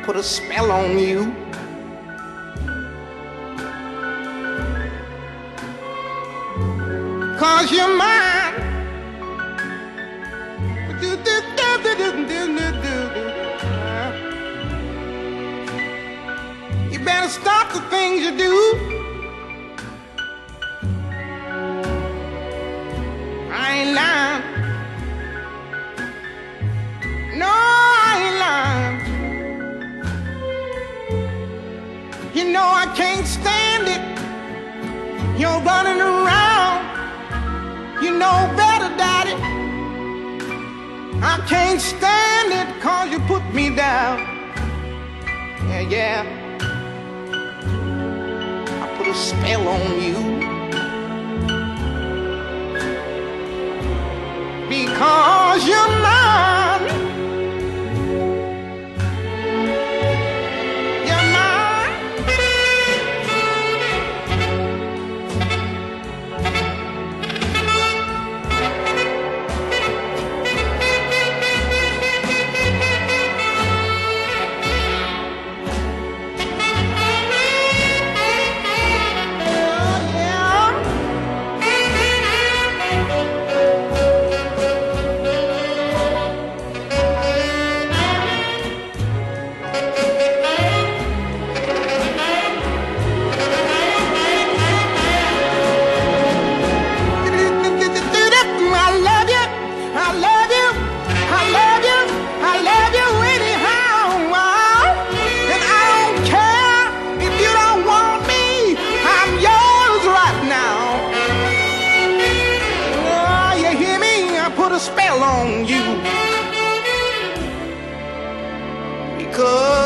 put a spell on you. Cause you're mine. You better stop the things you do. I ain't lying. No, I ain't lying. You know I can't stand it. You're running around. You know better, Daddy. I can't stand it 'cause you put me down. Yeah, yeah. I put a spell on you. Because you're mine. You're mine. Spell on you because